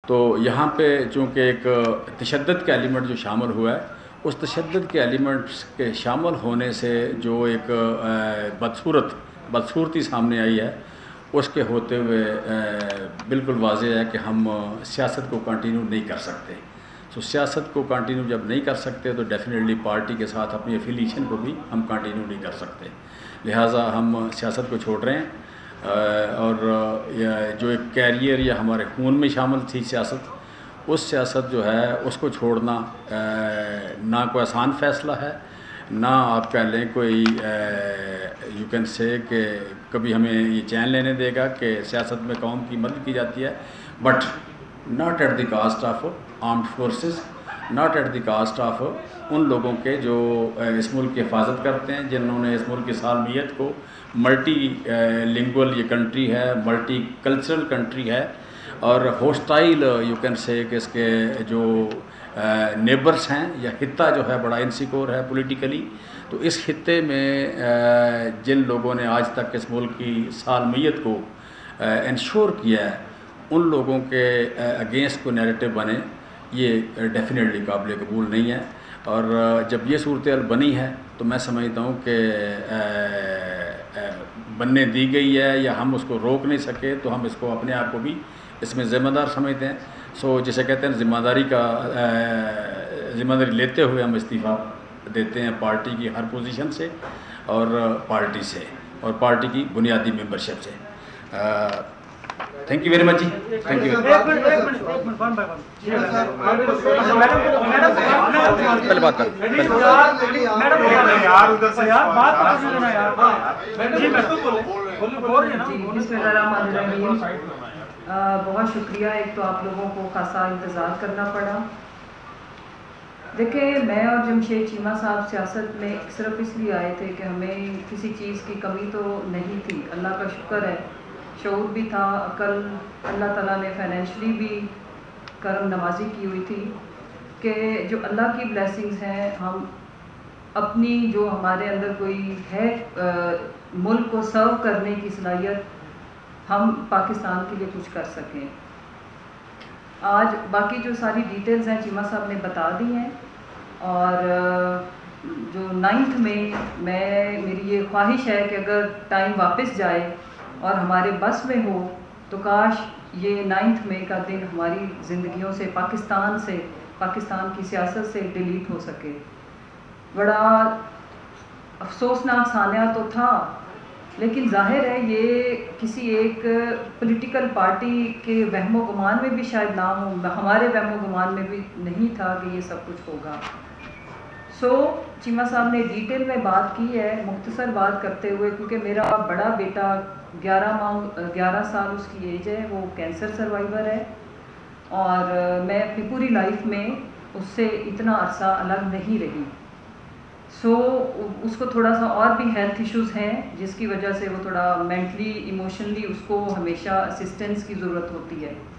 तो यहाँ पे चूँकि एक तशद्दुद का एलिमेंट जो शामिल हुआ है, उस तशद्दुद के एलिमेंट्स के शामिल होने से जो एक बदसूरती सामने आई है, उसके होते हुए बिल्कुल वाज़ेह है कि हम सियासत को कंटिन्यू नहीं कर सकते। सो सियासत को कंटिन्यू जब नहीं कर सकते तो डेफिनेटली पार्टी के साथ अपनी एफिलिएशन को भी हम कंटिन्यू नहीं कर सकते। लिहाजा हम सियासत को छोड़ रहे हैं। और जो एक कैरियर या हमारे खून में शामिल थी सियासत, उस सियासत जो है उसको छोड़ना ना कोई आसान फ़ैसला है, ना आप कह लें कोई यू कैन से कि कभी हमें ये चैन लेने देगा कि सियासत में कौम की मदद की जाती है, but not at the cost of armed forces, not at the cost of उन लोगों के जो इस मुल्क की हिफाजत करते हैं, जिन्होंने इस मुल्क की सालमियत को, मल्टी लिंगुअल ये कंट्री है, मल्टी कल्चरल कंट्री है, और होस्टाइल यू कैन से कि इसके जो नेबर्स हैं या खित्ता जो है बड़ा इनसिक्योर है पॉलिटिकली। तो इस खित्ते में जिन लोगों ने आज तक इस मुल्क की सालमियत को इंश्योर किया है, उन लोगों के अगेंस्ट को नैरेटिव बने, ये डेफिनेटली काबिल कबूल नहीं है। और जब ये सूरत बनी है तो मैं समझता हूँ कि बनने दी गई है या हम उसको रोक नहीं सके, तो हम इसको अपने आप को भी इसमें ज़िम्मेदार समझते हैं। सो जिसे कहते हैं ज़िम्मेदारी लेते हुए हम इस्तीफ़ा देते हैं पार्टी की हर पोजीशन से और पार्टी से और पार्टी की बुनियादी मेंबरशिप से। Thank you very much ji, thank you. पहले बात कर बहुत शुक्रिया। एक तो आप लोगों को खासा इंतज़ार करना पड़ा। देखिए, मैं और जमशेद चीमा साहब सियासत में सिर्फ इसलिए आए थे कि हमें किसी चीज़ की कमी तो नहीं थी, अल्लाह का शुक्र है, शऊर भी था, अकल, अल्लाह ताला ने फाइनेंशली भी करम नवाजी की हुई थी कि जो अल्लाह की ब्लेसिंग्स हैं, हम अपनी जो हमारे अंदर कोई है मुल्क को सर्व करने की सलाहियत, हम पाकिस्तान के लिए कुछ कर सकें। आज बाकी जो सारी डिटेल्स हैं चीमा साहब ने बता दी हैं, और जो 9th में मेरी ये ख्वाहिश है कि अगर टाइम वापस जाए और हमारे बस में हो तो काश ये 9 मई का दिन हमारी ज़िंदगियों से, पाकिस्तान की सियासत से डिलीट हो सके। बड़ा अफसोसनाक सानिया तो था, लेकिन जाहिर है ये किसी एक पॉलिटिकल पार्टी के वहमो गुमान में भी शायद ना हो, हमारे वहमो गुमान में भी नहीं था कि ये सब कुछ होगा। चीमा साहब ने डिटेल में बात की है, मुख्तसर बात करते हुए, क्योंकि मेरा बड़ा बेटा 11 साल उसकी एज है, वो कैंसर सर्वाइवर है, और मैं अपनी पूरी लाइफ में उससे इतना अरसा अलग नहीं रही। उसको थोड़ा सा और भी हेल्थ इश्यूज़ हैं, जिसकी वजह से वो थोड़ा मेंटली, इमोशनली उसको हमेशा असिस्टेंस की ज़रूरत होती है।